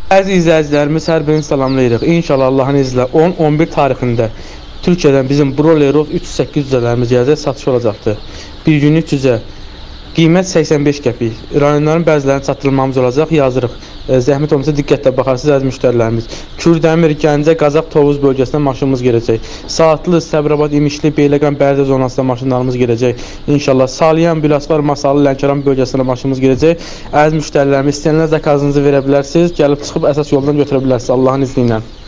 Əziz izləyicilərimiz, hər birini salamlayırıq. İnşallah Allahın iznilə 10-11 tarixində Türkiyədən bizim Brolerov 300-800'lərimiz gələcək, satış olacaqdır. Bir günlük cüzə. Qiymət 85 qəpik. Rayonların bəzilərinin çatdırılmamız olacaq, yazırıq. Zəhmət olmasa diqqətlə baxarsınız əziz müştərilərimiz. Kürdəmir, Gəncə, Qazaq, Tovuz bölgəsində maşınımız gələcək. Saatlı, Səbrabad, İmişli, Beyləqan, Bərdə zonasında maşınlarımız gələcək. İnşallah Saliyan, Bilasvar, Masalı, Lənkəran bölgəsində maşınımız gələcək. Əziz müştərilərimiz, istəyənlər zakazınızı verə bilərsiniz. Gəlib çıxıb əsas yoldan götürə bilərsiniz Allahın izni ilə.